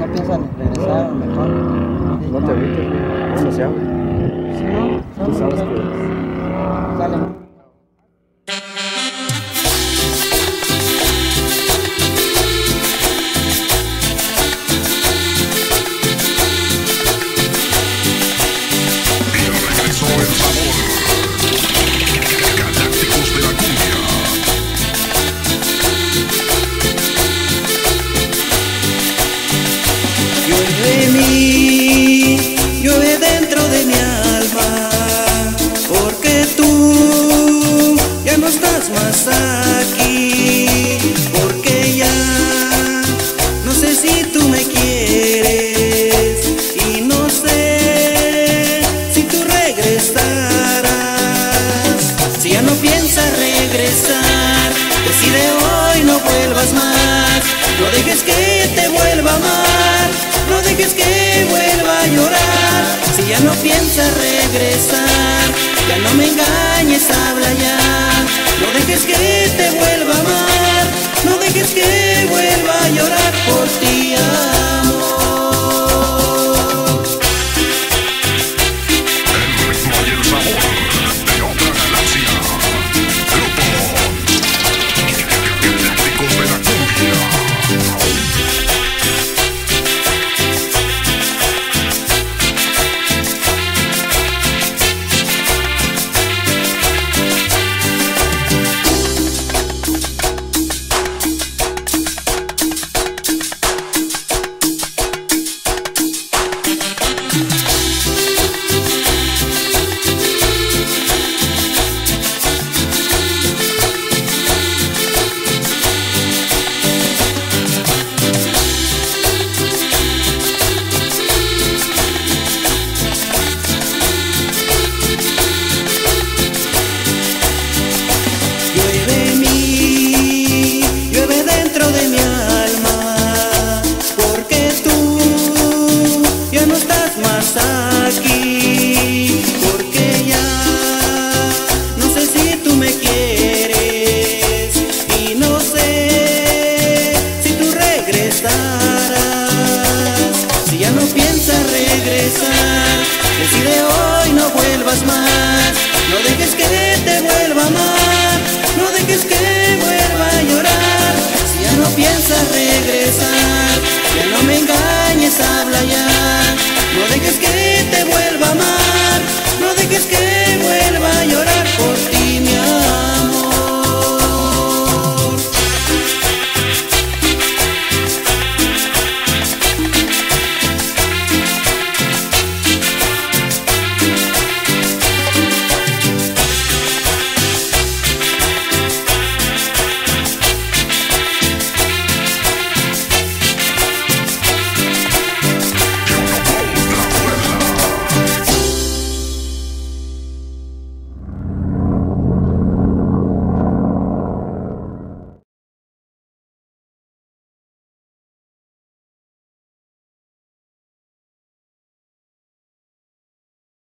no piensan regresar, mejor. No te agüites, bueno, se habla. Si no, Tú sabes que sale. Llueve en mí, llueve dentro de mi alma, porque tú ya no estás más aquí, porque ya no sé si tú me quieres y no sé si tú regresarás. Si ya no piensas regresar, decide hoy no vuelvas más, no dejes que te vuelva a amar, no dejes que vuelva a llorar. Si ya no piensas regresar, ya no me engañes, habla ya. No dejes que te vuelva a amar, no dejes que vuelva a llorar por ti, amor. El ritmo y el sabor de otra galaxia. Grupo Galácticos de la Cumbia. Llueve en mí, llueve dentro de mi alma, porque tú ya no estás más aquí, porque ya no sé si tú me quieres y no sé si tú regresarás. Si ya no piensas regresar, decide hoy no vuelvas más, no dejes que